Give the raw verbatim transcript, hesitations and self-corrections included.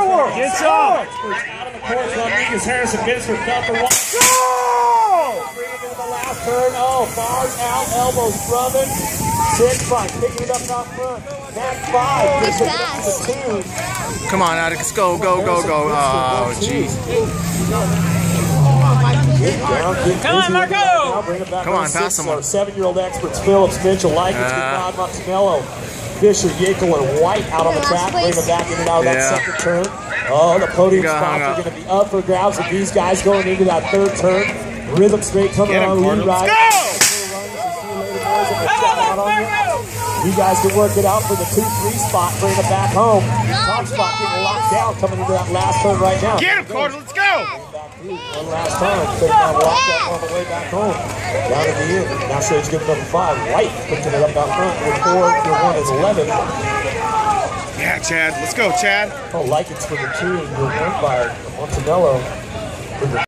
Forward. Gets up. Out of the course, Rodriguez Harrison gets for number one. Go! Bring it into the last turn. Oh, bars out, elbows rubbing. Six five, picking it up out front. That five, gives it up to two. Come on, Atticus, go, go, go, go. Oh, jeez. Come on, Marco! Come on, pass him. Seven-year-old experts, Phillips, Mitchell, Likens, Uh, Goodrod, Montanello, Fisher, Yackel, and White out on the track. Bring it back in and out of that Yeah. second turn. Oh, the podium Got spots hung are up. going to be up for grabs with these guys going into that third turn. Rhythm straight coming Get him, on Gordon. lead right. Let's go! You guys can work it out for the two three spot, bring it back home. Top spot getting locked down coming into that last turn right now. Get him, Gordon, let's go! One last time, so now lock that on the way back home. Down at the end. Now Shade's giving number five. White picking it up out front. Your four, your one is eleven. Yeah, Chad, let's go, Chad. Oh, Likens for the two, your one by Montanello.